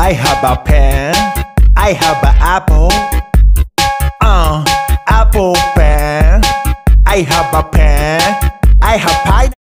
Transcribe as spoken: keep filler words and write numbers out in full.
I have a pen I have an apple uh apple pen I have a pen I have pie